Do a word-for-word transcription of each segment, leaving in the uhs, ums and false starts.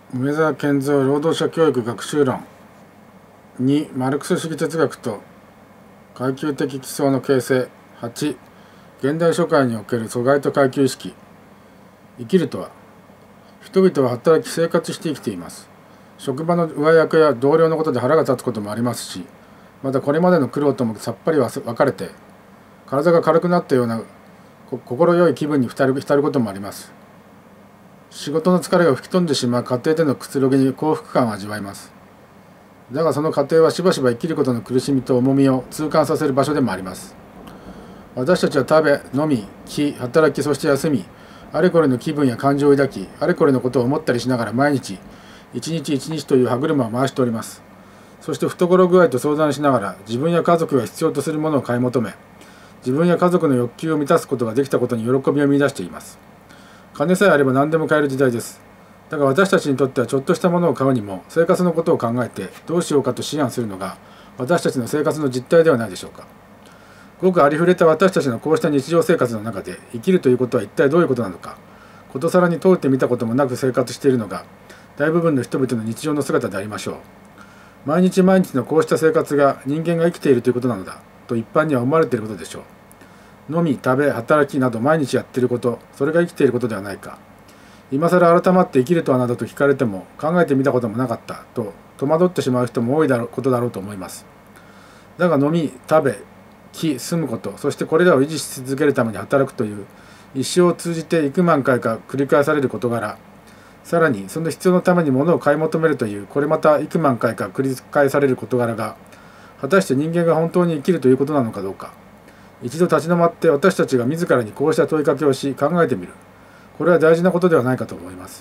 梅沢健三労働者教育学習論。にマルクス主義哲学と階級的基礎の形成。はち現代社会における疎外と階級意識。生きるとは、人々は働き生活して生きています。職場の上役や同僚のことで腹が立つこともありますし、またこれまでの苦労ともさっぱり別れて体が軽くなったような心よい気分に浸ることもあります。仕事の疲れが吹き飛んでしまう家庭でのくつろぎに幸福感を味わいます。だがその過程はしばしば生きることの苦しみと重みを痛感させる場所でもあります。私たちは食べ、飲み、着、働き、そして休み、あれこれの気分や感情を抱き、あれこれのことを思ったりしながら毎日、一日一日という歯車を回しております。そして懐具合と相談しながら自分や家族が必要とするものを買い求め、自分や家族の欲求を満たすことができたことに喜びを見出しています。金さえあれば何でも買える時代です。だが私たちにとってはちょっとしたものを買うにも生活のことを考えてどうしようかと思案するのが私たちの生活の実態ではないでしょうか。ごくありふれた私たちのこうした日常生活の中で生きるということは一体どういうことなのか、ことさらに問うてみたこともなく生活しているのが大部分の人々の日常の姿でありましょう。毎日毎日のこうした生活が人間が生きているということなのだと一般には思われていることでしょう。飲み、食べ、働きなど毎日やっていること、それが生きていることではないか。今更改まって生きるとはなどと聞かれても考えてみたこともなかったと戸惑ってしまう人も多いだろうことだろうと思います。だが飲み、食べ、着、住むこと、そしてこれらを維持し続けるために働くという一生を通じて幾万回か繰り返される事柄、さらにその必要のために物を買い求めるというこれまた幾万回か繰り返される事柄が果たして人間が本当に生きるということなのかどうか、一度立ち止まって私たちが自らにこうした問いかけをし考えてみる、これは大事なことではないかと思います。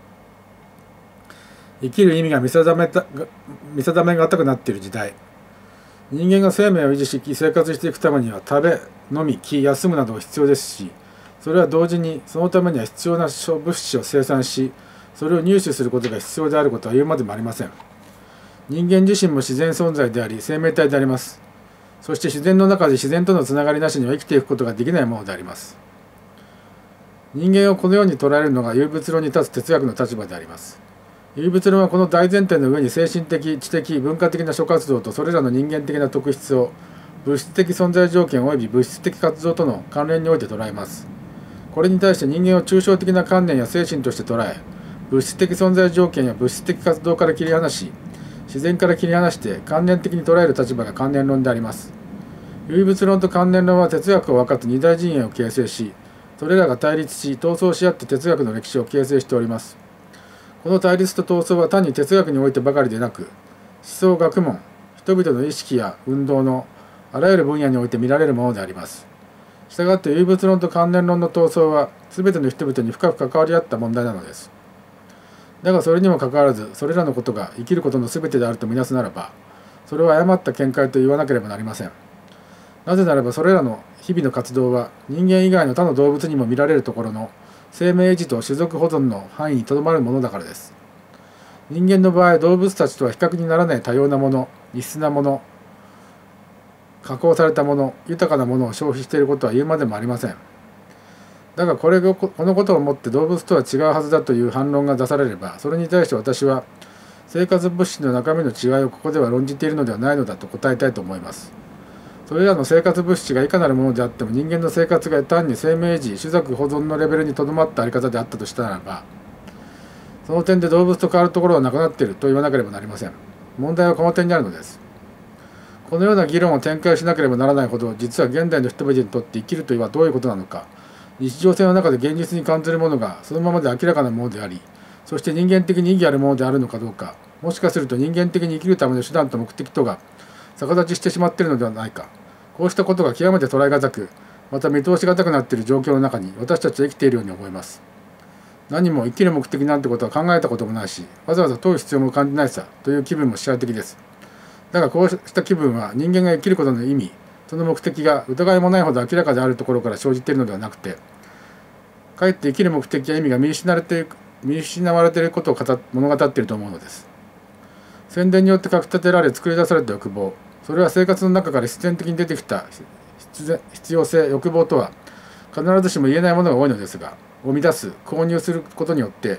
生きる意味が見定めた見定めがたくなっている時代、人間が生命を維持し生活していくためには食べ、飲み、着、休むなどが必要ですし、それは同時にそのためには必要な物資を生産し、それを入手することが必要であることは言うまでもありません。人間自身も自然存在であり生命体であります。そして自然の中で自然とのつながりなしには生きていくことができないものであります。人間をこのように捉えるのが唯物論に立つ哲学の立場であります。唯物論はこの大前提の上に精神的、知的、文化的な諸活動とそれらの人間的な特質を物質的存在条件及び物質的活動との関連において捉えます。これに対して人間を抽象的な観念や精神として捉え、物質的存在条件や物質的活動から切り離し、自然から切り離して観念的に捉える立場が観念論であります。唯物論と観念論は哲学を分かつ二大陣営を形成し、それらが対立し闘争し合って哲学の歴史を形成しております。この対立と闘争は単に哲学においてばかりでなく、思想学問、人々の意識や運動のあらゆる分野において見られるものであります。したがって唯物論と観念論の闘争は全ての人々に深く関わり合った問題なのです。だがそれにもかかわらず、それらのことが生きることの全てであるとみなすならば、それは誤った見解と言わなければなりません。なぜならばそれらの日々の活動は人間以外の他の動物にも見られるところの生命維持と種族保存の範囲にとどまるものだからです。人間の場合、動物たちとは比較にならない多様なもの、異質なもの、加工されたもの、豊かなものを消費していることは言うまでもありません。だがこれがこのことをもって動物とは違うはずだという反論が出されれば、それに対して私は生活物質の中身の違いをここでは論じているのではないのだと答えたいと思います。それらの生活物質がいかなるものであっても人間の生活が単に生命維持、種族保存のレベルにとどまったあり方であったとしたならば、その点で動物と変わるところはなくなっていると言わなければなりません。問題はこの点にあるのです。このような議論を展開しなければならないほど、実は現代の人々にとって生きるとはどういうことなのか、日常性の中で現実に感じるものがそのままで明らかなものであり、そして人間的に意義あるものであるのかどうか、もしかすると人間的に生きるための手段と目的とが逆立ちしてしまっているのではないか、こうしたことが極めて捉えがたく、また見通しがたくなっている状況の中に私たちは生きているように思います。何も生きる目的なんてことは考えたこともないし、わざわざ問う必要も感じないさという気分も支配的です。だがこうした気分は人間が生きることの意味、その目的が疑いもないほど明らかであるところから生じているのではなくて、かえって生きる目的や意味が見失われている、見失われていることを物語っていると思うのです。宣伝によってかきたてられ作り出された欲望、それは生活の中から必然的に出てきた必要性、欲望とは必ずしも言えないものが多いのですが、を満たす、購入することによって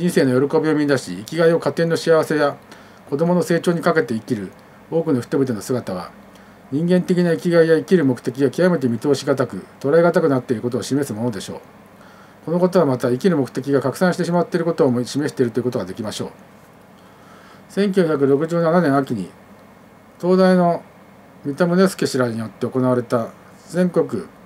人生の喜びを見出し、生きがいを家庭の幸せや子供の成長にかけて生きる多くの人々の姿は、人間的な生きがいや生きる目的が極めて見通しがたく、捉えがたくなっていることを示すものでしょう。このことはまた生きる目的が拡散してしまっていることを示しているということができましょう。せんきゅうひゃくろくじゅうななねん秋に東大の三田宗介氏らによって行われた全国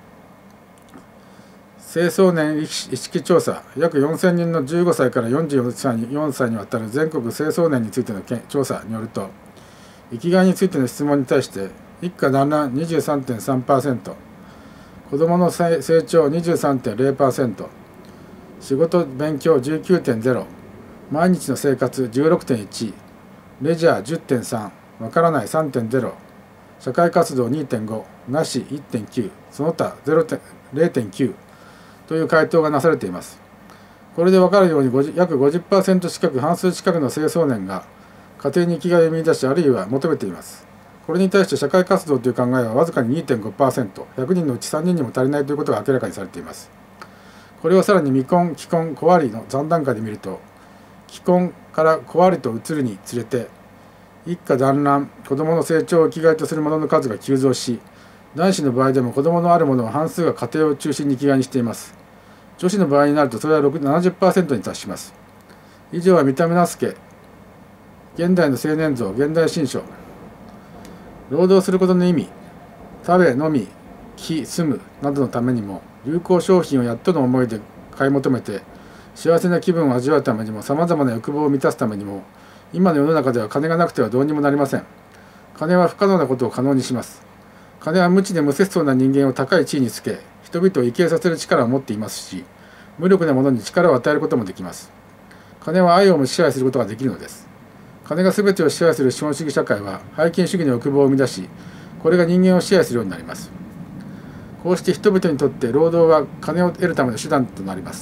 青少年意識調査、約よんせんにんのじゅうごさいからよんじゅうよんさいにわたる全国青少年についての調査によると、生きがいについての質問に対して一家団らん にじゅうさんてんさんパーセント、 子どもの成長 にじゅうさんてんゼロパーセント、 仕事勉強 じゅうきゅうてんゼロ、 毎日の生活 じゅうろくてんいち、 レジャー じゅってんさん、 わからない さんてんゼロ、 社会活動 にてんご、 なし いってんきゅう、 その他 ゼロてんきゅうという回答がなされています。これで分かるように約 ごじゅっパーセント 近く、半数近くの青少年が家庭に生きがいを見出し、あるいは求めています。これに対して社会活動という考えはわずかに にてんごパーセント、ひゃくにんのうちさんにんにも足りないということが明らかにされています。これをさらに未婚、既婚、子ありの残段階で見ると、既婚から子ありと移るにつれて、一家団らん、子どもの成長を生きがいとする者の数が急増し、男子の場合でも子どものある者は半数が家庭を中心に生きがいにしています。女子の場合になるとそれは ななじゅっパーセント に達します。以上は三田宗介、現代の青年像、現代新書。労働することの意味、食べ、飲み、着、住むなどのためにも、流行商品をやっとの思いで買い求めて、幸せな気分を味わうためにも、さまざまな欲望を満たすためにも、今の世の中では金がなくてはどうにもなりません。金は不可能なことを可能にします。金は無知で無節操な人間を高い地位につけ、人々を畏敬させる力を持っていますし、無力な者に力を与えることもできます。金は愛をも支配することができるのです。金が全てを支配する資本主義社会は、拝金主義の欲望を生み出し、これが人間を支配するようになります。こうして人々にとって労働は金を得るための手段となります。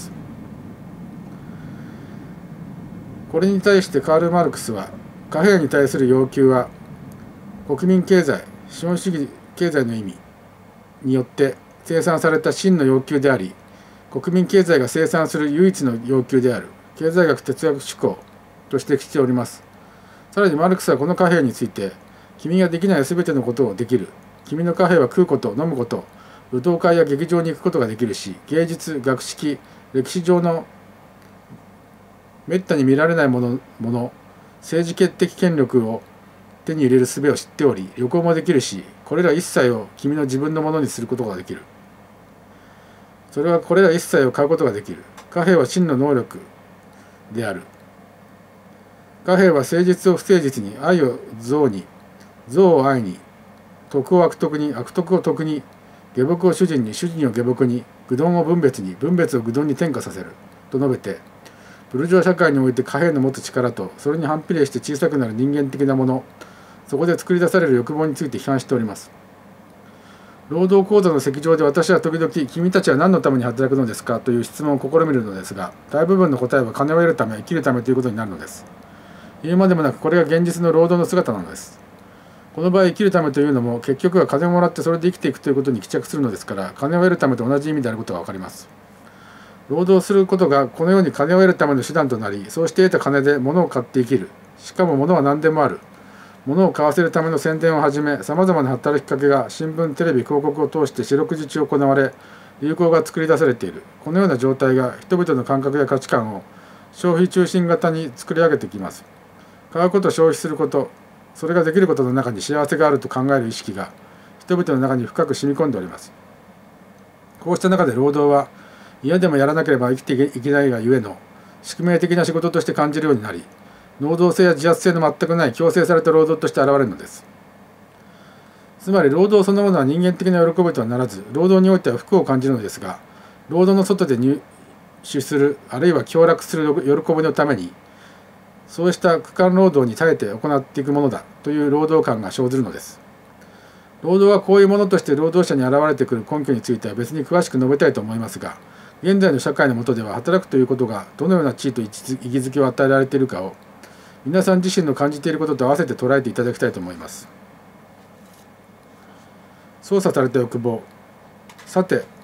これに対してカール・マルクスは、貨幣に対する要求は、国民経済、資本主義経済の意味によって生産された真の要求であり、国民経済が生産する唯一の要求である経済学哲学思考と指摘しております。さらにマルクスはこの貨幣について、君ができないすべてのことをできる。君の貨幣は食うこと、飲むこと、武道会や劇場に行くことができるし、芸術、学識、歴史上のめったに見られないもの、もの政治決的権力を手に入れる術を知っており、旅行もできるし、これら一切を君の自分のものにすることができる。それはこれら一切を買うことができる。貨幣は真の能力である。貨幣は誠実を不誠実に、愛を憎に、憎を愛に、徳を悪徳に、悪徳を徳に、下僕を主人に、主人を下僕に、愚鈍を分別に、分別を愚鈍に転化させる。と述べて、ブルジョア社会において貨幣の持つ力と、それに反比例して小さくなる人間的なもの、そこで作り出される欲望について批判しております。労働講座の席上で私は時々、君たちは何のために働くのですかという質問を試みるのですが、大部分の答えは金を得るため、生きるためということになるのです。言うまでもなく、これが現実の労働の姿なのです。この場合、生きるためというのも、結局は金をもらってそれで生きていくということに帰着するのですから、金を得るためと同じ意味であることがわかります。労働することがこのように金を得るための手段となり、そうして得た金で物を買って生きる。しかも物は何でもある。物を買わせるための宣伝をはじめ、さまざまな働きかけが新聞、テレビ、広告を通して四六時中行われ、流行が作り出されている。このような状態が人々の感覚や価値観を消費中心型に作り上げてきます。買うこと、消費すること、それができることの中に幸せがあると考える意識が人々の中に深く染み込んでおります。こうした中で労働は嫌でもやらなければ生きていけないがゆえの宿命的な仕事として感じるようになり、能動性や自発性の全くない強制された労働として現れるのです。つまり労働そのものは人間的な喜びとはならず、労働においては不幸を感じるのですが、労働の外で入手する、あるいは享楽する喜びのために、そうした区間労働に耐えて行っていくものだという労働感が生ずるのです。労働はこういうものとして労働者に現れてくる根拠については別に詳しく述べたいと思いますが、現在の社会の下では働くということがどのような地位と位置づけを与えられているかを皆さん自身の感じていることと合わせて捉えていただきたいと思います。操作された欲望。さて、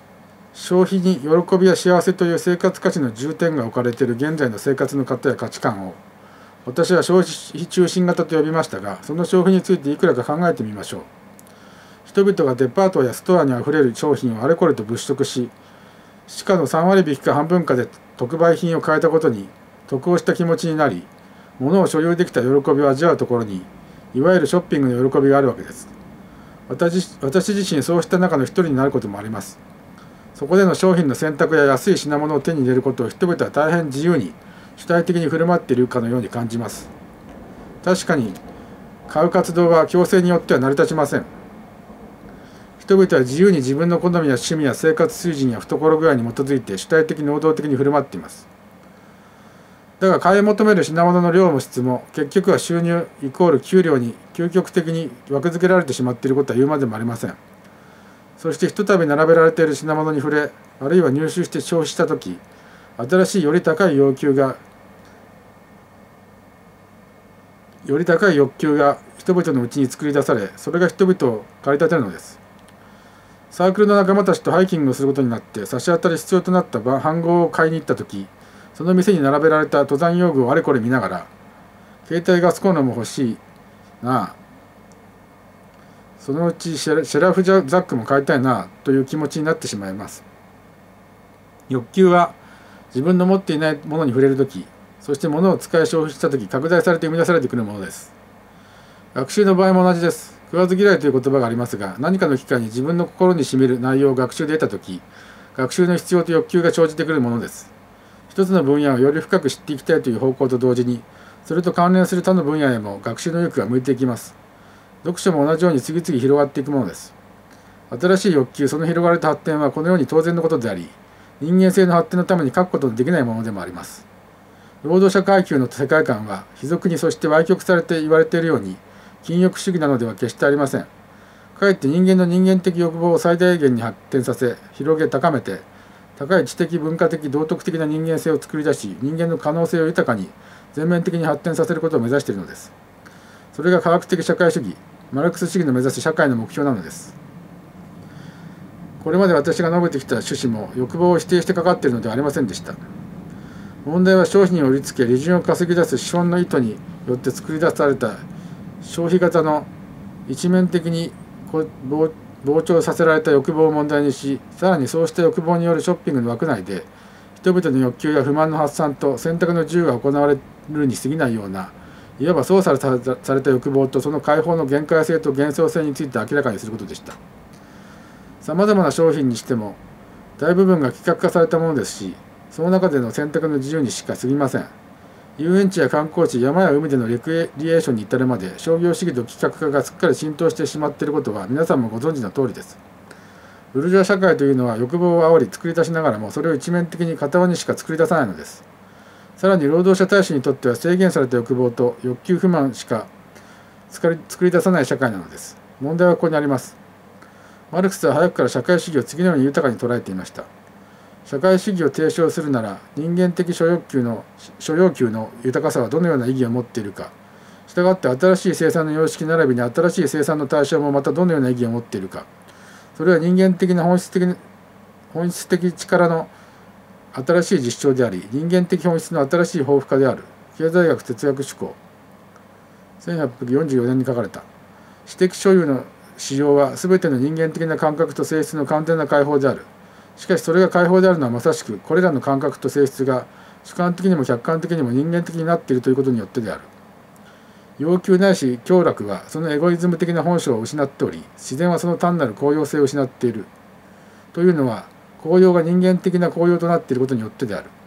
消費に喜びや幸せという生活価値の重点が置かれている現在の生活の方や価値観を私は消費中心型と呼びましたが、その消費についていくらか考えてみましょう。人々がデパートやストアにあふれる商品をあれこれと物色し、しかのさんわりびきか半分かで特売品を買えたことに得をした気持ちになり、物を所有できた喜びを味わうところに、いわゆるショッピングの喜びがあるわけです。私、私自身そうした中の一人になることもあります。そこでの商品の選択や安い品物を手に入れることを人々は大変自由に主体的に振る舞っているかのように感じます。確かに買う活動は強制によっては成り立ちません。人々は自由に自分の好みや趣味や生活水準や懐具合に基づいて主体的能動的に振る舞っています。だが買い求める品物の量も質も結局は収入イコール給料に究極的に枠付けられてしまっていることは言うまでもありません。そしてひとたび並べられている品物に触れ、あるいは入手して消費したとき、新しいより高い要求がより高い欲求が人々のうちに作り出され、それが人々を駆り立てるのです。サークルの仲間たちとハイキングをすることになって差し当たり必要となった飯盒を買いに行ったとき、その店に並べられた登山用具をあれこれ見ながら、携帯ガスコンロも欲しいなあ、そのうちシェラフザックも買いたいなという気持ちになってしまいます。欲求は自分の持っていないものに触れるとき、そして物を使い消費したとき拡大されて生み出されてくるものです。学習の場合も同じです。食わず嫌いという言葉がありますが、何かの機会に自分の心に占める内容を学習で得たとき、学習の必要と欲求が生じてくるものです。一つの分野をより深く知っていきたいという方向と同時に、それと関連する他の分野へも学習の意欲が向いていきます。読書も同じように次々広がっていくものです。新しい欲求、その広がりと発展はこのように当然のことであり、人間性の発展のために書くことのできないものでもあります。労働者階級の世界観は、卑俗にそして歪曲されて言われているように、禁欲主義なのでは決してありません。かえって人間の人間的欲望を最大限に発展させ、広げ高めて、高い知的文化的道徳的な人間性を作り出し、人間の可能性を豊かに全面的に発展させることを目指しているのです。それが科学的社会主義、マルクス主義の目指す社会の目標なのです。これまで私が述べてきた趣旨も欲望を否定してかかっているのではありませんでした。問題は商品を売りつけ利潤を稼ぎ出す資本の意図によって作り出された消費型の一面的に膨張させられた欲望を問題にし、さらにそうした欲望によるショッピングの枠内で人々の欲求や不満の発散と選択の自由が行われるに過ぎないような、いわば操作された欲望とその解放の限界性と幻想性について明らかにすることでした。さまざまな商品にしても大部分が規格化されたものですし、その中での選択の自由にしか過ぎません。遊園地や観光地、山や海でのレクリエーションに至るまで商業主義と規格化がすっかり浸透してしまっていることは皆さんもご存知の通りです。ブルジョア社会というのは欲望を煽り作り出しながらもそれを一面的に片輪にしか作り出さないのです。さらに労働者大衆にとっては制限された欲望と欲求不満しか作り出さない社会なのです。問題はここにあります。マルクスは早くから社会主義を次のように豊かに捉えていました。社会主義を提唱するなら人間的諸欲求の諸要求の豊かさはどのような意義を持っているか、したがって新しい生産の様式並びに新しい生産の対象もまたどのような意義を持っているか、それは人間的な本質的本質的力の新しい実証であり、人間的本質の新しい豊富化である。経済学哲学思考、せんはっぴゃくよんじゅうよねんに書かれた。私的所有の使用は全ての人間的な感覚と性質の完全な解放である。しかしそれが解放であるのはまさしくこれらの感覚と性質が主観的にも客観的にも人間的になっているということによってである。要求ないし享楽はそのエゴイズム的な本性を失っており、自然はその単なる高揚性を失っている。というのは高揚が人間的な高揚となっていることによってである。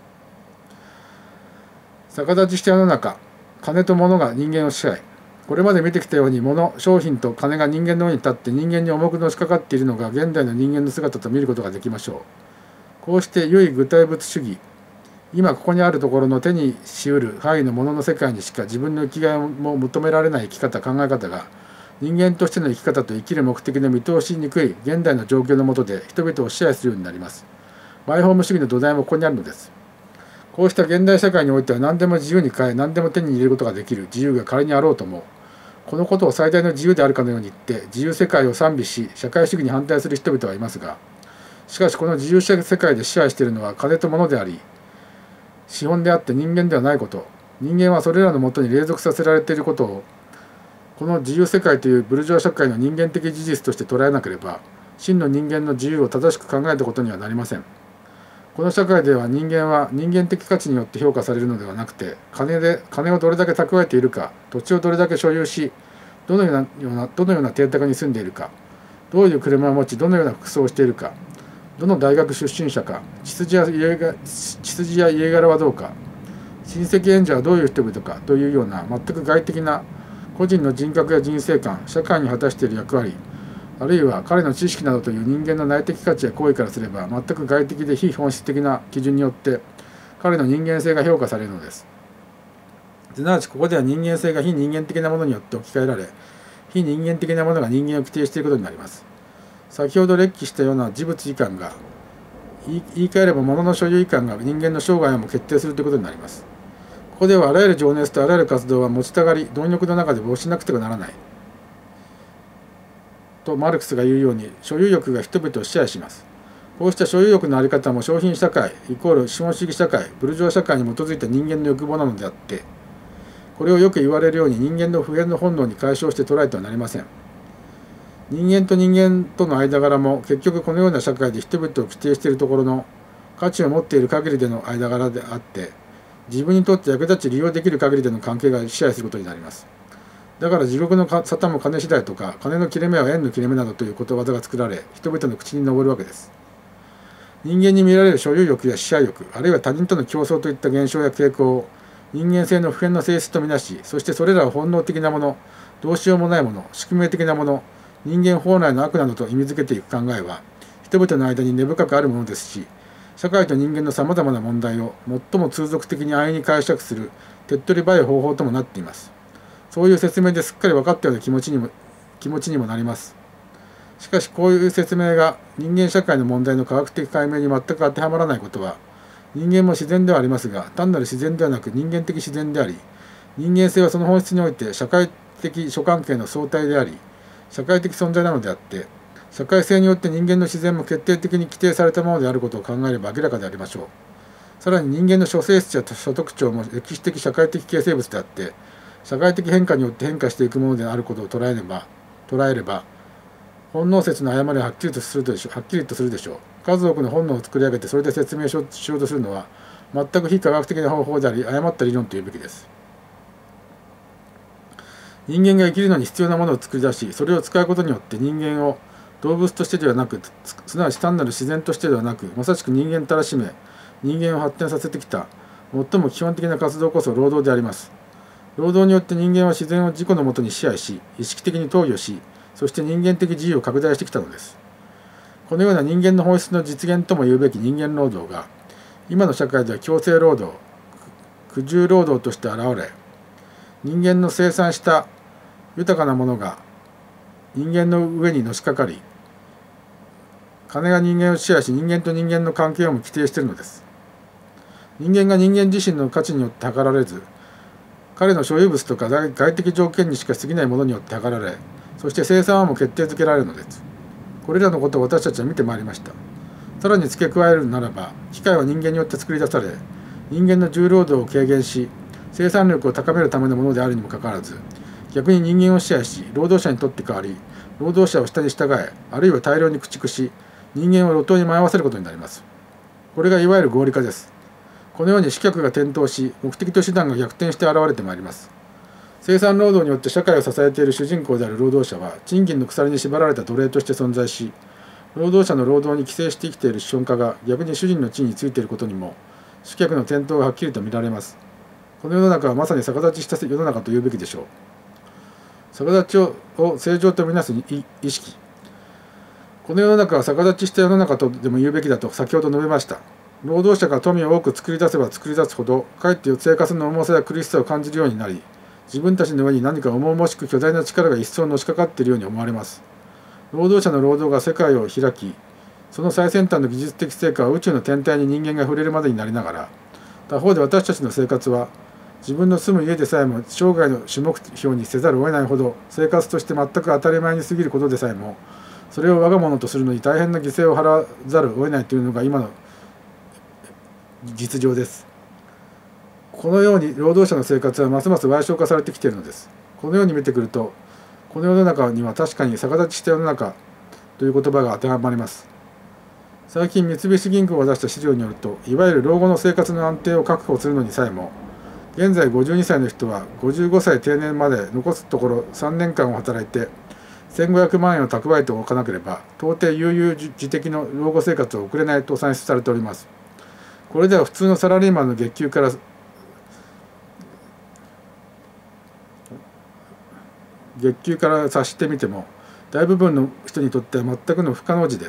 逆立ちした世の中、金と物が人間を支配。これまで見てきたように物、商品と金が人間の上に立って人間に重くのしかかっているのが現代の人間の姿と見ることができましょう。こうして唯具体物主義、今ここにあるところの手にしうる範囲のものの世界にしか自分の生きがいも求められない生き方、考え方が人間としての生き方と生きる目的の見通しにくい現代の状況の下で人々を支配するようになります。マイホーム主義の土台もここにあるのです。こうした現代社会においては何でも自由に買え、何でも手に入れることができる自由が仮にあろうとも、このことを最大の自由であるかのように言って自由世界を賛美し社会主義に反対する人々はいますが、 しかしこの自由世界で支配しているのは金と物であり、資本であって人間ではないこと、人間はそれらのもとに隷属させられていることを、この自由世界というブルジョア社会の人間的事実として捉えなければ、真の人間の自由を正しく考えたことにはなりません。この社会では人間は人間的価値によって評価されるのではなくて、金で金をどれだけ蓄えているか、土地をどれだけ所有し、どのようなようなどのような邸宅に住んでいるか、どういう車を持ち、どのような服装をしているか、どの大学出身者か、血筋や家が血筋や家柄はどうか、親戚縁者はどういう人々かというような全く外的な個人の人格や人生観、社会に果たしている役割、あるいは彼の知識などという人間の内的価値や行為からすれば全く外的で非本質的な基準によって彼の人間性が評価されるのです。すなわちここでは人間性が非人間的なものによって置き換えられ、非人間的なものが人間を規定していることになります。先ほど列記したような事物異観が、言い言い換えれば物の所有異観が人間の生涯をも決定するということになります。ここではあらゆる情熱とあらゆる活動は持ちたがり、貪欲の中で没しなくてはならない。とマルクスが言うように、所有欲が人々を支配します。こうした所有欲のあり方も商品社会イコール資本主義社会、ブルジョア社会に基づいた人間の欲望なのであって、これをよく言われるように人間の普遍の本能に解消して捉えてはなりません。人間と人間との間柄も結局このような社会で人々を規定しているところの価値を持っている限りでの間柄であって、自分にとって役立ち利用できる限りでの関係が支配することになります。だから地獄の沙汰も金次第とか、金の切れ目は縁の切れ目などということわざが作られ、人々の口に上るわけです。人間に見られる所有欲や支配欲、あるいは他人との競争といった現象や傾向を人間性の普遍の性質とみなし、そしてそれらを本能的なもの、どうしようもないもの、宿命的なもの、人間本来の悪などと意味づけていく考えは、人々の間に根深くあるものですし、社会と人間のさまざまな問題を最も通俗的に安易に解釈する手っ取り早い方法ともなっています。そういう説明ですっかり分かったような気持ちにも気持ちにもなります。しかしこういう説明が人間社会の問題の科学的解明に全く当てはまらないことは、人間も自然ではありますが、単なる自然ではなく人間的自然であり、人間性はその本質において社会的諸関係の相対であり、社会的存在なのであって、社会性によって人間の自然も決定的に規定されたものであることを考えれば明らかでありましょう。さらに人間の諸性質や諸特徴も歴史的社会的形成物であって、社会的変化によって変化していくものであることを捉えれば、捉えれば、本能説の誤りははっきりとするでしょう。はっきりとするでしょう。数多くの本能を作り上げてそれで説明しようとするのは、全く非科学的な方法であり、誤った理論というべきです。人間が生きるのに必要なものを作り出し、それを使うことによって人間を動物としてではなく、すなわち単なる自然としてではなく、まさしく人間たらしめ、人間を発展させてきた、最も基本的な活動こそ労働であります。労働によって人間は自然を自己のもとに支配し、意識的に投与し、そして人間的自由を拡大してきたのです。このような人間の本質の実現とも言うべき人間労働が、今の社会では強制労働、苦渋労働として現れ、人間の生産した豊かなものが人間の上にのしかかり、金が人間を支配し、人間と人間の関係をも規定しているのです。人間が人間自身の価値によって測られず、彼の所有物とか外的条件にしか過ぎないものによって測られ、そして生産はも決定づけられるのです。これらのことを私たちは見てまいりました。さらに付け加えるならば、機械は人間によって作り出され、人間の重労働を軽減し、生産力を高めるためのものであるにもかかわらず、逆に人間を支配し、労働者にとって代わり、労働者を下に従え、あるいは大量に駆逐し、人間を路頭に迷わせることになります。これがいわゆる合理化です。このように主客が転倒し、目的と手段が逆転して現れてまいります。生産労働によって社会を支えている主人公である労働者は、賃金の鎖に縛られた奴隷として存在し、労働者の労働に寄生して生きている資本家が逆に主人の地位についていることにも、主客の転倒がはっきりと見られます。この世の中はまさに逆立ちした世の中と言うべきでしょう。逆立ちを正常とみなす意識。この世の中は逆立ちした世の中とでも言うべきだと先ほど述べました。労働者が富を多く作り出せば作り出すほど、かえって生活の重さや苦しさを感じるようになり、自分たちの上に何か重々しく巨大な力が一層のしかかっているように思われます。労働者の労働が世界を開き、その最先端の技術的成果は宇宙の天体に人間が触れるまでになりながら、他方で私たちの生活は、自分の住む家でさえも生涯の主目標にせざるを得ないほど、生活として全く当たり前に過ぎることでさえも、 それを我が物とするのに大変な犠牲を払わざるを得ないというのが今の実情です。このように労働者の生活はますます矮小化されてきているのです。このように見てくると、この世の中には確かに逆立ちした世の中という言葉が当てはまります。最近三菱銀行が出した資料によると、いわゆる老後の生活の安定を確保するのにさえも、現在ごじゅうにさいの人はごじゅうごさい定年まで残すところさんねんかんを働いてせんごひゃくまんえんを蓄えておかなければ、到底悠々自適の老後生活を送れないと算出されております。これでは普通のサラリーマンの月給から月給から察してみても、大部分の人にとっては全くの不可能事です。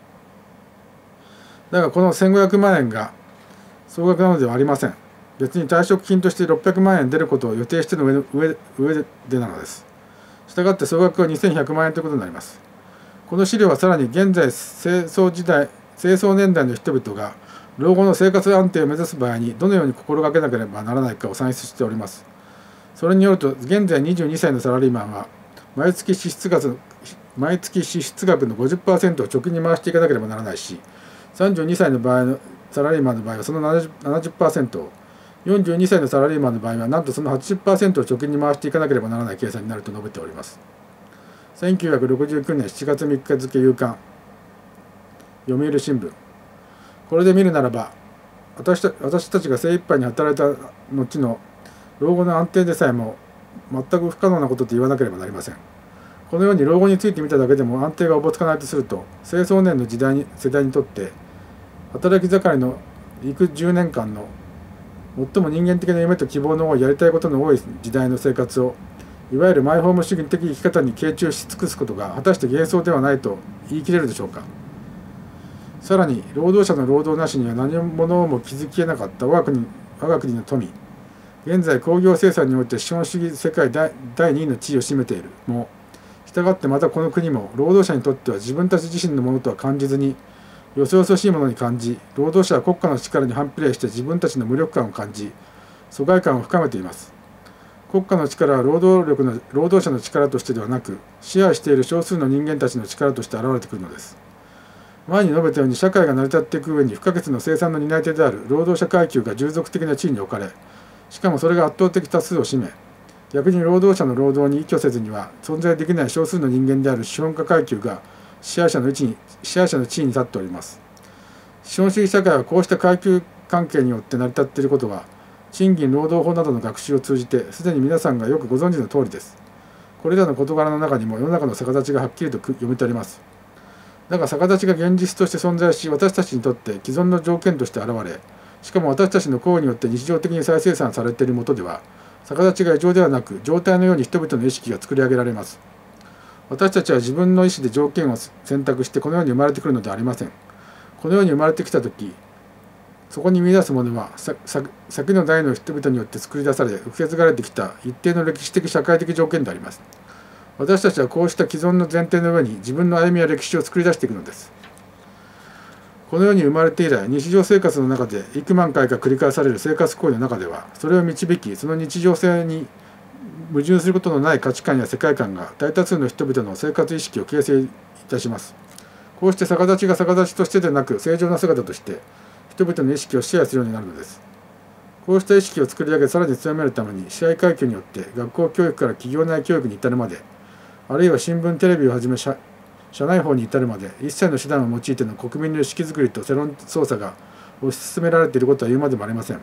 だがこのせんごひゃくまんえんが総額なのではありません。別に退職金としてろっぴゃくまんえん出ることを予定しての上上上でなのです。したがって総額はにせんひゃくまんえんということになります。この資料はさらに現在清掃時代清掃年代の人々が老後の生活安定を目指す場合にどのように心がけなければならないかを算出しております。それによると、現在にじゅうにさいのサラリーマンは毎月支出額毎月支出額の ごじゅっパーセント を貯金に回していかなければならないし、さんじゅうにさいの場合のサラリーマンの場合はその ななじゅっパーセント を、よんじゅうにさいのサラリーマンの場合はなんとその はちじゅっパーセント を貯金に回していかなければならない計算になると述べております。せんきゅうひゃくろくじゅうきゅうねんしちがつみっか付夕刊読売新聞。これで見るならば、私た私たちが精一杯に働いた後の老後の安定でさえも全く不可能なことと言わなければなりません。このように老後について見ただけでも安定がおぼつかないとすると、青壮年の時代に世代にとって働き盛りの幾じゅうねんかんの最も人間的な夢と希望の多いやりたいことの多い時代の生活を、いわゆるマイホーム主義的生き方に傾注し尽くすことが果たして幻想ではないと言い切れるでしょうか。さらに労働者の労働なしには何者も築き得なかった我が国我が国の富、現在工業生産において資本主義世界だいにいの地位を占めているも、したがってまたこの国も労働者にとっては自分たち自身のものとは感じずに、よそよそしいものに感じ、労働者は国家の力に反比例して自分たちの無力感を感じ、疎外感を深めています。国家の力は労働力の労働者の力としてではなく、支配している少数の人間たちの力として現れてくるのです。前に述べたように、社会が成り立っていく上に不可欠の生産の担い手である労働者階級が従属的な地位に置かれ、しかもそれが圧倒的多数を占め、逆に労働者の労働に依拠せずには存在できない少数の人間である資本家階級が支配者の位置に支配者の地位に立っております。資本主義社会はこうした階級関係によって成り立っていることは、賃金労働法などの学習を通じてすでに皆さんがよくご存知の通りです。これらの事柄の中にも世の中の逆立ちがはっきりと読み取れます。だが逆立ちが現実として存在し、私たちにとって既存の条件として現れ、しかも私たちの行為によって日常的に再生産されているもとでは、逆立ちが異常ではなく状態のように人々の意識が作り上げられます。私たちは自分の意思で条件を選択してこの世に生まれてくるのではありません。この世に生まれてきたとき、そこに見出すものはささ先の代の人々によって作り出され受け継がれてきた一定の歴史的社会的条件であります。私たちはこうした既存の前提の上に自分の歩みや歴史を作り出していくのです。この世に生まれて以来、日常生活の中で幾万回か繰り返される生活行為の中では、それを導き、その日常性に矛盾することのない価値観や世界観が大多数の人々の生活意識を形成いたします。こうして逆立ちが逆立ちとしてでなく正常な姿として人々の意識を支配するようになるのです。こうした意識を作り上げ、さらに強めるために支配階級によって学校教育から企業内教育に至るまで、あるいは新聞テレビをはじめ社社内法に至るまで一切の手段を用いての国民の意識づくりと世論操作が推し進められていることは言うまでもありません。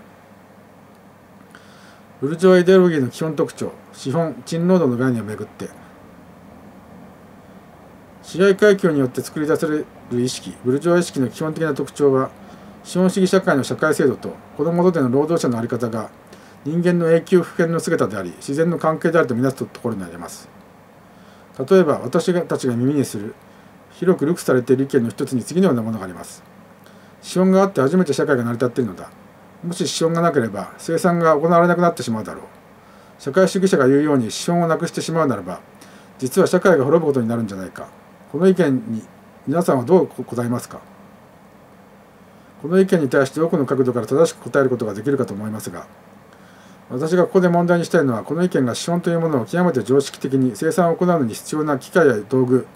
ブルジョワイデオロギーの基本特徴、資本・賃労働の概念をめぐって、支配階級によって作り出される意識、ブルジョワ意識の基本的な特徴は、資本主義社会の社会制度とこの下での労働者の在り方が人間の永久不変の姿であり、自然の関係であるとみなすところにあります。例えば私たちが耳にする広く流布されている意見の一つに次のようなものがあります。資本があって初めて社会が成り立っているのだ。もし資本がなければ生産が行われなくなってしまうだろう。社会主義者が言うように資本をなくしてしまうならば、実は社会が滅ぶことになるんじゃないか。この意見に皆さんはどう答えますか。この意見に対して多くの角度から正しく答えることができるかと思いますが、私がここで問題にしたいのは、この意見が資本というものを極めて常識的に生産を行うのに必要な機械や道具、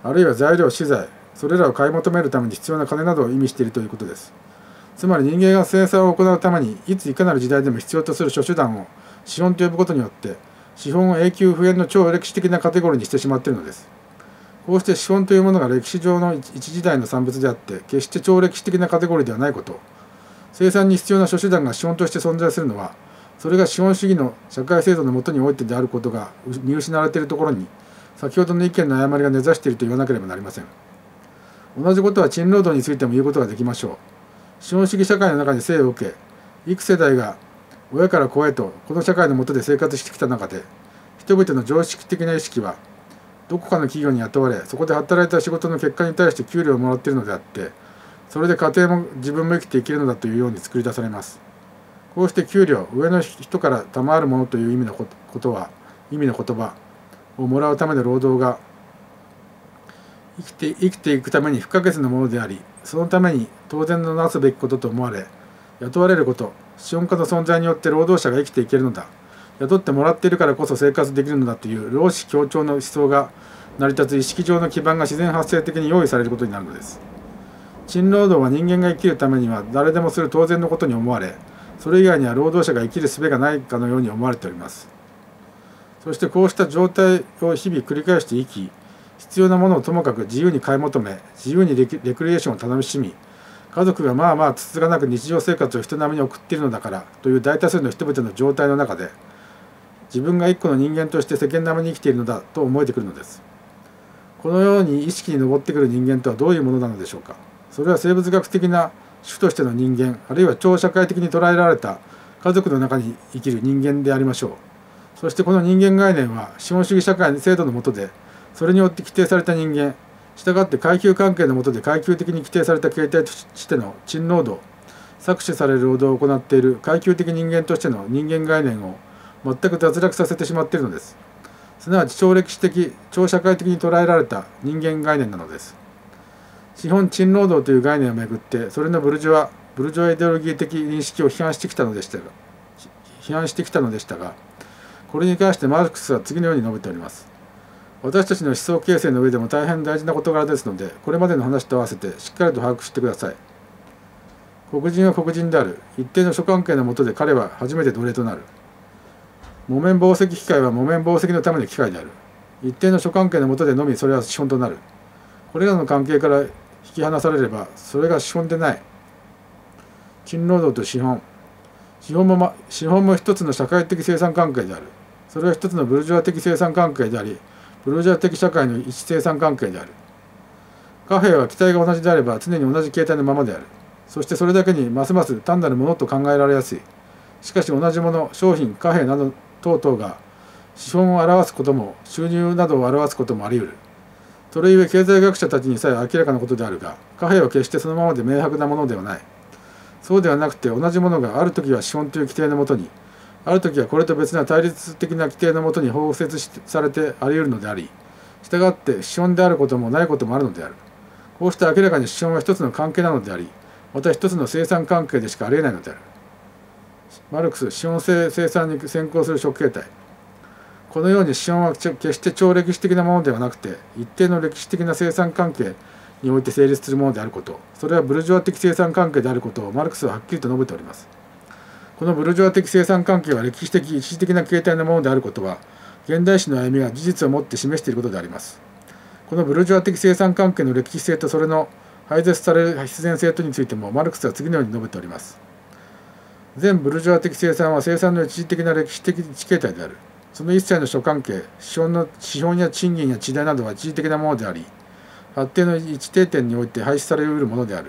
あるいは材料資材、それらを買い求めるために必要な金などを意味しているということです。つまり人間が生産を行うためにいついかなる時代でも必要とする諸手段を資本と呼ぶことによって資本を永久不変の超歴史的なカテゴリーにしてしまっているのです。こうして資本というものが歴史上の一時代の産物であって決して超歴史的なカテゴリーではないこと、生産に必要な諸手段が資本として存在するのはそれが資本主義の社会制度の下においてであることが見失われているところに先ほどの意見の誤りが根ざしていると言わなければなりません。同じことは賃労働についても言うことができましょう。資本主義社会の中に生を受け幾世代が親から子へとこの社会の下で生活してきた中で人々の常識的な意識はどこかの企業に雇われそこで働いた仕事の結果に対して給料をもらっているのであってそれで家庭も自分も生きていけるのだというように作り出されます。こうして給料、上の人から賜るものという意味のことは意味の言葉をもらうための労働が生きて生きていくために不可欠なものであり、そのために当然のなすべきことと思われ、雇われること、資本家の存在によって労働者が生きていけるのだ、雇ってもらっているからこそ生活できるのだという労使協調の思想が成り立つ意識上の基盤が自然発生的に用意されることになるのです。賃労働は人間が生きるためには誰でもする当然のことに思われ、それ以外には労働者が生きる術がないかのように思われております。そしてこうした状態を日々繰り返して生き、必要なものをともかく自由に買い求め、自由にレクレクリエーションを楽しみ、家族がまあまあつつがなく日常生活を人並みに送っているのだからという大多数の人々の状態の中で、自分が一個の人間として世間並みに生きているのだと思えてくるのです。このように意識に上ってくる人間とはどういうものなのでしょうか。それは生物学的な種としての人間、あるいは超社会的に捉えられた家族の中に生きる人間でありましょう。そしてこの人間概念は資本主義社会の制度の下でそれによって規定された人間、したがって階級関係の下で階級的に規定された形態としての賃労働、搾取される労働を行っている階級的人間としての人間概念を全く脱落させてしまっているのです。すなわち超歴史的、超社会的に捉えられた人間概念なのです。資本賃労働という概念をめぐって、それのブルジョワ、ブルジョワイデオロギー的認識を批判してきたのでしたが、批判してきたのでしたが、これに関してマルクスは次のように述べております。私たちの思想形成の上でも大変大事な事柄ですので、これまでの話と合わせてしっかりと把握してください。黒人は黒人である。一定の諸関係の下で彼は初めて奴隷となる。木綿紡績機械は木綿紡績のための機械である。一定の諸関係の下でのみそれは資本となる。これらの関係から引き離されれば、それが資本でない。賃労働と資本。資本も、ま、資本も一つの社会的生産関係である。それは一つのブルジョワ的生産関係であり、ブルジョワ的社会の一生産関係である。貨幣は機体が同じであれば常に同じ形態のままである。そしてそれだけにますます単なるものと考えられやすい。しかし同じもの、商品、貨幣など等々が資本を表すことも収入などを表すこともあり得る。それゆえ経済学者たちにさえ明らかなことであるが、貨幣は決してそのままで明白なものではない。そうではなくて同じものがあるときは資本という規定のもとに、あるときはこれと別な対立的な規定のもとに包摂されてあり得るのであり、したがって資本であることもないこともあるのである。こうして明らかに資本は一つの関係なのであり、また一つの生産関係でしかありえないのである。マルクス、資本性生産に先行する諸形態。このように資本は決して超歴史的なものではなくて、一定の歴史的な生産関係において成立するものであること、それはブルジョワ的生産関係であることをマルクスははっきりと述べております。このブルジョワ的生産関係は歴史的一時的な形態のものであることは、現代史の歩みが事実をもって示していることであります。このブルジョワ的生産関係の歴史性とそれの廃絶される必然性とについてもマルクスは次のように述べております。全ブルジョワ的生産は生産の一時的な歴史的一形態である。その一切の諸関係、資本の資本や賃金や地代などは一時的なものであり、発展の一定点において廃止されうるものである。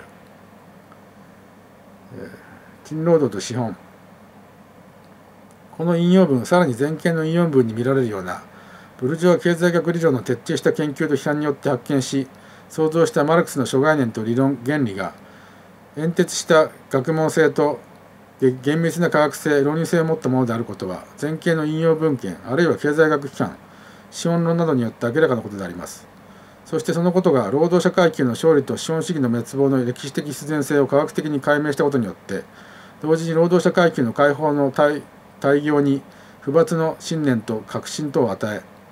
賃労働と資本。この引用文、さらに前見の引用文に見られるような、ブルジョワ経済学理論の徹底した研究と批判によって発見し、創造したマルクスの諸概念と理論、原理が、煙徹した学問性と厳密な科学性、論理性を持ったものであることは、前見の引用文献、あるいは経済学機関、資本論などによって明らかなことであります。そしてそのことが、労働者階級の勝利と資本主義の滅亡の歴史的必然性を科学的に解明したことによって、同時に労働者階級の解放の大大業に不罰の信念と確信等を与え、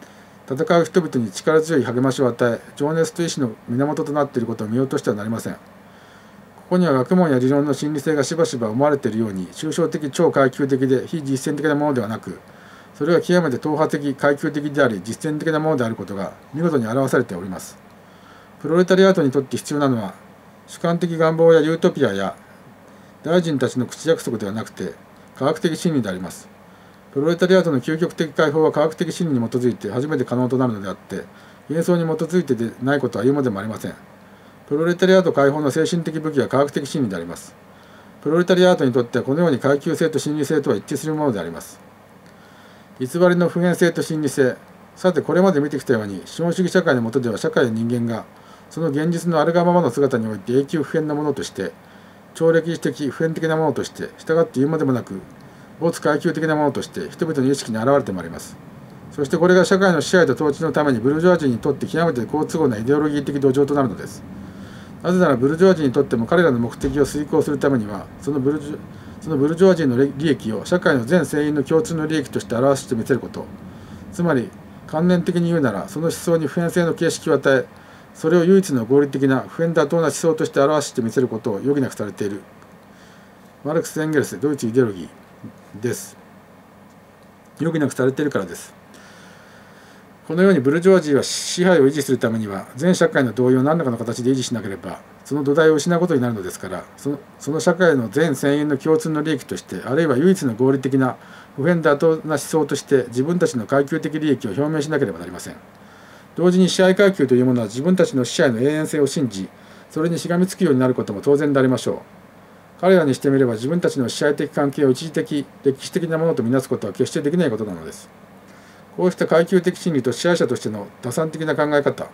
戦う人々に力強い励ましを与え、情熱と意志の源となっていることを見落としてはなりません。ここには学問や理論の真理性がしばしば思われているように、抽象的超階級的で非実践的なものではなく、それは極めて党派的階級的であり実践的なものであることが見事に表されております。プロレタリアートにとって必要なのは、主観的願望やユートピアや大臣たちの口約束ではなくて、科学的真理であります。プロレタリアートの究極的解放は科学的真理に基づいて初めて可能となるのであって、幻想に基づいてでないことは言うまでもありません。プロレタリアート解放の精神的武器は科学的真理であります。プロレタリアートにとってはこのように階級性と真理性とは一致するものであります。偽りの普遍性と真理性。さて、これまで見てきたように、資本主義社会の下では社会や人間が、その現実のあるがままの姿において永久不変なものとして、超歴史的普遍的なものとして、従って言うまでもなく、没階級的なものとして人々の意識に現れてまいります。そしてこれが社会の支配と統治のためにブルジョワジーにとって極めて好都合なイデオロギー的土壌となるのです。なぜならブルジョワジーにとっても彼らの目的を遂行するためには、そのブルジョそのブルジョワジーの利益を社会の全成員の共通の利益として表してみせること、つまり観念的に言うなら、その思想に普遍性の形式を与え、それを唯一の合理的な普遍妥当な思想として表してみせることを余儀なくされているマルクス・エンゲルスドイツイデオロギーです。余儀なくされているからです。このようにブルジョワジーは支配を維持するためには全社会の同意を何らかの形で維持しなければその土台を失うことになるのですから、その、その社会の全成員の共通の利益として、あるいは唯一の合理的な普遍妥当な思想として自分たちの階級的利益を表明しなければなりません。同時に支配階級というものは自分たちの支配の永遠性を信じ、それにしがみつくようになることも当然でありましょう。彼らにしてみれば自分たちの支配的関係を一時的、歴史的なものとみなすことは決してできないことなのです。こうした階級的真理と支配者としての打算的な考え方、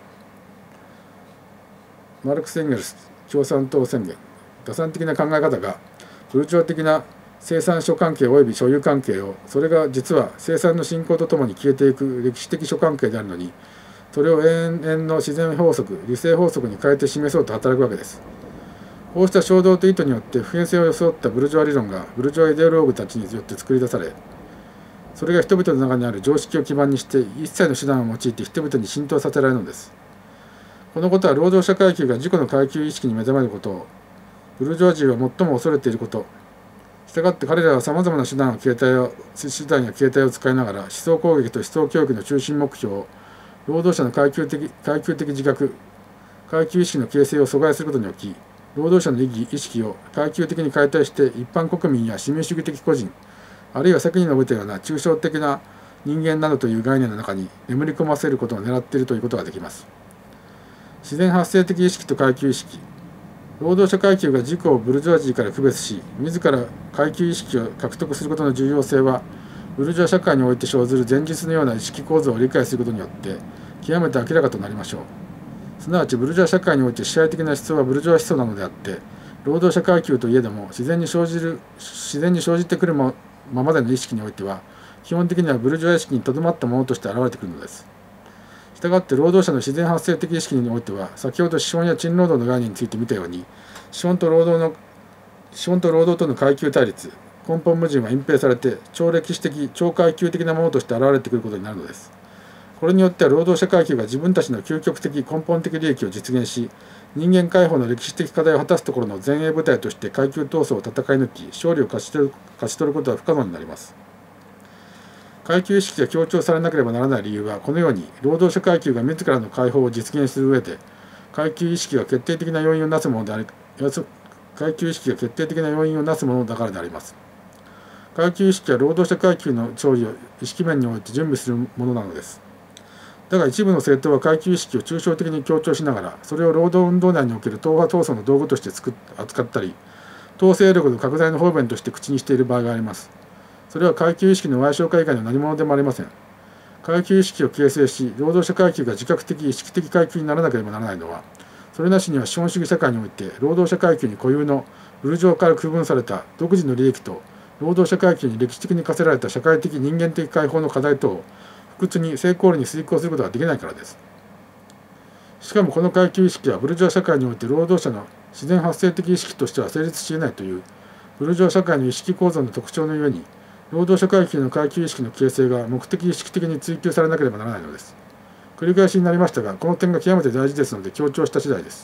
マルクス・エンゲルス共産党宣言、打算的な考え方がブルジョワ的な生産諸関係及び所有関係を、それが実は生産の進行とともに消えていく歴史的諸関係であるのに、それを永遠の自然法則、理性法則に変えて示そうと働くわけです。こうした衝動と意図によって普遍性を装ったブルジョワ理論がブルジョワイデオローグたちによって作り出され、それが人々の中にある常識を基盤にして一切の手段を用いて人々に浸透させられるのです。このことは労働者階級が自己の階級意識に目覚めることをブルジョワジーは最も恐れていること、したがって彼らはさまざまな手段を形態を手段や形態を使いながら思想攻撃と思想教育の中心目標を労働者の階級的階級的自覚、階級意識の形成を阻害することに置き、労働者の意義意識を階級的に解体して一般国民や市民主義的個人、あるいは先に述べたような抽象的な人間などという概念の中に眠り込ませることを狙っているということができます。自然発生的意識と階級意識、労働者階級が自己をブルジョワジーから区別し、自ら階級意識を獲得することの重要性は、ブルジョワ社会において生ずる前述のような意識構造を理解することによって極めて明らかとなりましょう。すなわちブルジョワ社会において支配的な思想はブルジョワ思想なのであって、労働者階級といえども自然に生じる自然に生じてくるままでの意識においては、基本的にはブルジョワ意識にとどまったものとして現れてくるのです。したがって労働者の自然発生的意識においては、先ほど資本や賃労働の概念について見たように、資本と労働の資本と労働との階級対立、根本矛盾は隠蔽されて超歴史的超階級的なものとして現れてくることになるのです。これによっては労働者階級が自分たちの究極的根本的利益を実現し、人間解放の歴史的課題を果たすところの前衛部隊として階級闘争を戦い抜き、勝利を勝ち取る、勝ち取ることは不可能になります。階級意識が強調されなければならない理由は、このように労働者階級が自らの解放を実現する上で、階級意識が決定的な要因をなすものであり、階級意識が決定的な要因をなすものだからであります。階級意識は労働者階級の勝利を意識面において準備するものなのです。だが一部の政党は階級意識を抽象的に強調しながら、それを労働運動内における党派闘争の道具として扱ったり、党勢力の拡大の方便として口にしている場合があります。それは階級意識の歪小化以外の何者でもありません。階級意識を形成し、労働者階級が自覚的意識的階級にならなければならないのは、それなしには資本主義社会において労働者階級に固有のブルジョワから区分された独自の利益と、労働者階級に歴史的に課せられた社会的人間的解放の課題等を不屈に成功裏に遂行することができないからです。しかもこの階級意識はブルジョワ社会において労働者の自然発生的意識としては成立し得ないというブルジョワ社会の意識構造の特徴のゆえに、労働者階級の階級意識の形成が目的意識的に追求されなければならないのです。 繰り返しになりましたが、この点が極めて大事ですので強調した次第です。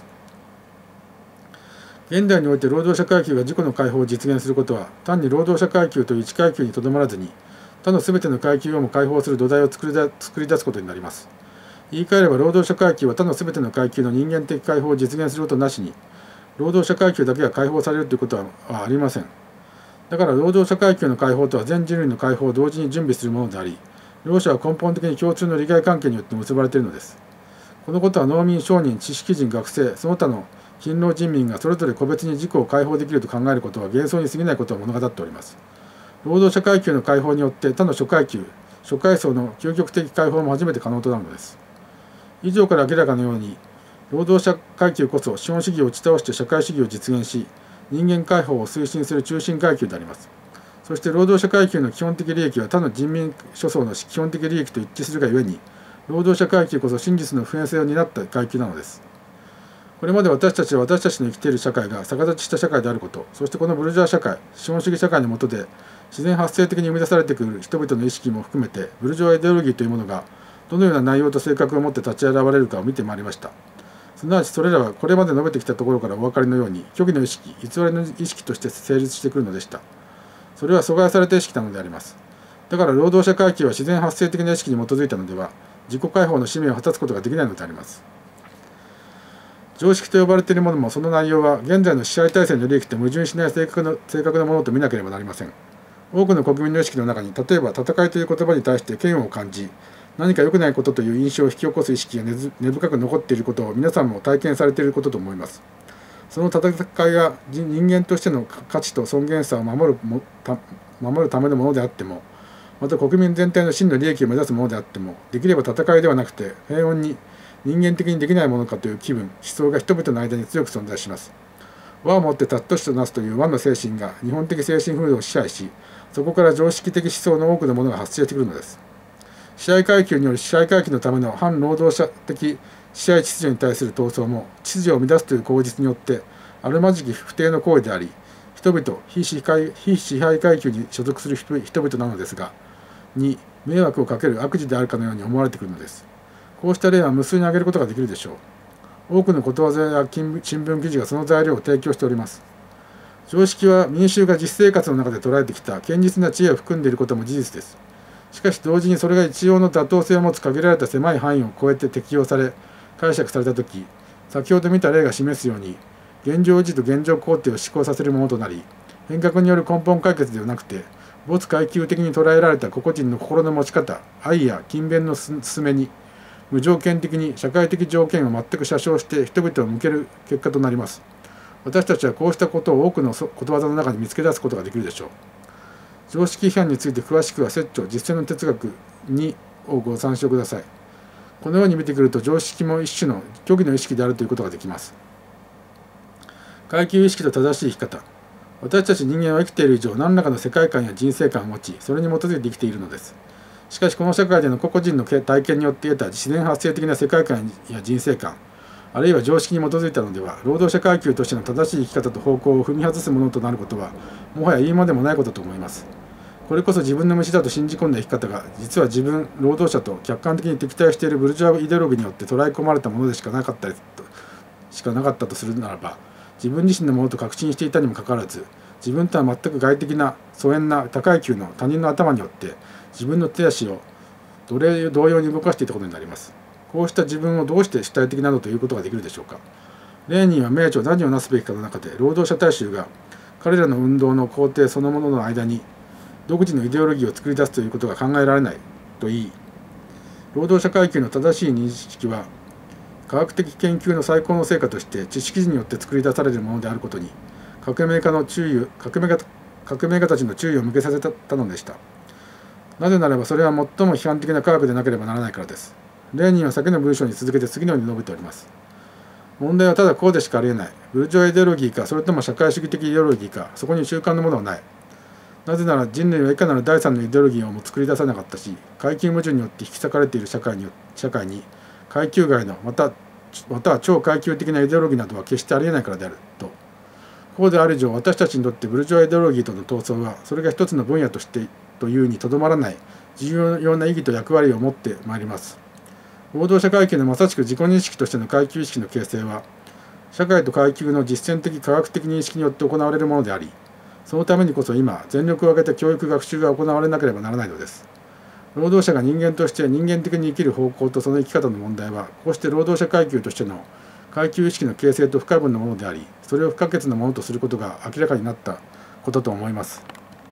現代において労働者階級が自己の解放を実現することは、単に労働者階級という一階級にとどまらずに、他のすべての階級をも解放する土台を作りだ作り出すことになります。言い換えれば、労働者階級は他のすべての階級の人間的解放を実現することなしに、労働者階級だけが解放されるということはありません。だから労働者階級の解放とは全人類の解放を同時に準備するものであり、両者は根本的に共通の利害関係によって結ばれているのです。このことは農民、商人、知識人、学生、その他の勤労人民がそれぞれ個別に自己を解放できると考えることは幻想に過ぎないことを物語っております。労働者階級の解放によって他の諸階級、諸階層の究極的解放も初めて可能となるのです。以上から明らかのように、労働者階級こそ資本主義を打ち倒して社会主義を実現し、人間解放を推進する中心階級であります。そして労働者階級の基本的利益は他の人民諸層の基本的利益と一致するがゆえに、労働者階級こそ真実の普遍性を担った階級なのです。これまで私たちは私たちの生きている社会が逆立ちした社会であること、そしてこのブルジョア社会、資本主義社会の下で自然発生的に生み出されてくる人々の意識も含めて、ブルジョアイデオロギーというものがどのような内容と性格を持って立ち現れるかを見てまいりました。すなわちそれらはこれまで述べてきたところからお分かりのように、虚偽の意識、偽りの意識として成立してくるのでした。それは阻害された意識なのであります。だから労働者階級は自然発生的な意識に基づいたのでは、自己解放の使命を果たすことができないのであります。常識と呼ばれているものも、その内容は現在の支配体制の利益と矛盾しない正確な正確なものと見なければなりません。多くの国民の意識の中に、例えば戦いという言葉に対して嫌悪を感じ、何か良くないことという印象を引き起こす意識が 根, 根深く残っていることを皆さんも体験されていることと思います。その戦いが人間としての価値と尊厳さを守るもた守るためのものであっても、また国民全体の真の利益を目指すものであっても、できれば戦いではなくて平穏に人間的にできないものかという気分、思想が人々の間に強く存在します。和をもって尊しとなすという和の精神が日本的精神風土を支配し、そこから常識的思想の多くのものが発生してくるのです。支配階級による支配階級のための反労働者的支配秩序に対する闘争も、秩序を乱すという口実によってあるまじき不定の行為であり、人々、非支配、非支配階級に所属する人々なのですが、に迷惑をかける悪事であるかのように思われてくるのです。こうした例は無数に挙げることができるでしょう。多くのことわざや新聞記事がその材料を提供しております。常識は民衆が実生活の中で捉えてきた堅実な知恵を含んでいることも事実です。しかし同時にそれが一様の妥当性を持つ限られた狭い範囲を超えて適用され、解釈されたとき、先ほど見た例が示すように、現状維持と現状肯定を施行させるものとなり、変革による根本解決ではなくて、没階級的に捉えられた個々人の心の持ち方、愛や勤勉の進めに、無条件的に社会的条件を全く詐称して人々を向ける結果となります。私たちはこうしたことを多くのことわざの中に見つけ出すことができるでしょう。常識批判について詳しくは説著実践の哲学にをご参照ください。このように見てくると、常識も一種の虚偽の意識であるということができます。階級意識と正しい生き方。私たち人間は生きている以上、何らかの世界観や人生観を持ち、それに基づいて生きているのです。しかしこの社会での個々人の体験によって得た自然発生的な世界観や人生観、あるいは常識に基づいたのでは、労働者階級としての正しい生き方と方向を踏み外すものとなることは、もはや言いまでもないことと思います。これこそ自分の道だと信じ込んだ生き方が、実は自分、労働者と客観的に敵対しているブルジョアイデオロギーによって捉え込まれたものでしかなかったしかなかったとするならば、自分自身のものと確信していたにもかかわらず、自分とは全く外的な疎遠な高い級の他人の頭によって自分の手足を奴隷同様に動かしていたことになります。こうした自分をどうして主体的などということができるでしょうか。レーニンは明著何をなすべきかの中で、労働者大衆が彼らの運動の工程そのものの間に独自のイデオロギーを作り出すということが考えられないと言い、労働者階級の正しい認識は科学的研究の最高の成果として知識人によって作り出されるものであることに、革命家の注意革命家革命家たちの注意を向けさせたのでした。なぜならばそれは最も批判的な科学でなければならないからです。レーニンは先の文章に続けて次のように述べております。問題はただこうでしかありえない。ブルジョアイデオロギーか、それとも社会主義的イデオロギーか、そこに中間のものはない。なぜなら人類はいかなる第三のイデオロギーをも作り出さなかったし、階級矛盾によって引き裂かれている社会に社会に階級外のまたまたは超階級的なイデオロギーなどは決してありえないからであると。こうである以上、私たちにとってブルジョアイデオロギーとの闘争は、それが一つの分野としてというにとどまらない重要な意義と役割を持ってまいります。 労働者階級のまさしく自己認識としての階級意識の形成は、社会と階級の実践的科学的認識によって行われるものであり、そのためにこそ今、全力を挙げて教育学習が行われなければならないのです。労働者が人間として人間的に生きる方向とその生き方の問題は、こうして労働者階級としての階級意識の形成と不可分のものであり、それを不可欠なものとすることが明らかになったことと思います。